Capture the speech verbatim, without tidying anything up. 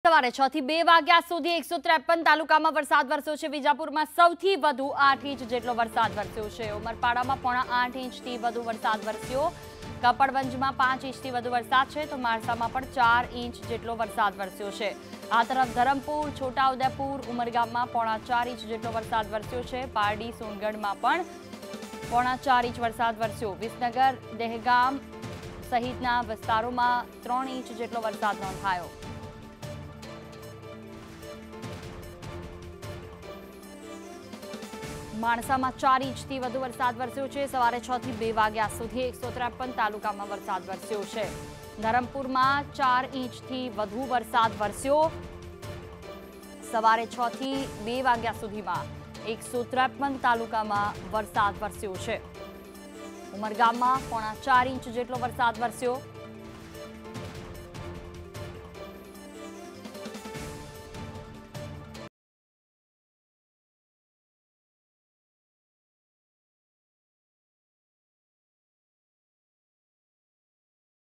સવારે છ થી બે વાગ્યા સુધી એકસો ત્રેપન તાલુકામાં વરસાદ વરસ્યો છે। વિજાપુરમાં સૌથી વધુ આઠ ઇંચ જેટલો વરસાદ વરસ્યો છે। ઉમરપાડામાં પોણા આઠ ઇંચથી વધુ વરસાદ વરસ્યો। કપડવંજમાં પાંચ ઇંચથી વધુ વરસાદ છે તો માણસામાં પણ ચાર ઇંચ જેટલો વરસાદ વરસ્યો છે। આ તરફ ધરમપુર, છોટાઉદેપુર, ઉમરગામમાં પોણા ચાર ઇંચ જેટલો વરસાદ વરસ્યો છે। પારડી, સોનગઢમાં પણ પોણા ચાર ઇંચ વરસાદ વરસ્યો। વિસનગર, દહેગામ સહિતના વિસ્તારોમાં ત્રણ ઇંચ જેટલો વરસાદ નોંધાયો। માણસામાં ચાર ઇંચથી વધુ વરસાદ વરસ્યો છે। સવારે છ થી બે વાગ્યા સુધી એકસો ત્રેપન તાલુકામાં વરસાદ વરસ્યો છે। ધરમપુરમાં ચાર ઇંચથી વધુ વરસાદ વરસ્યો। સવારે છ થી બે વાગ્યા સુધીમાં એકસો ત્રેપન તાલુકામાં વરસાદ વરસ્યો છે। ઉમરગામમાં પોણા ચાર ઇંચ જેટલો વરસાદ વરસ્યો।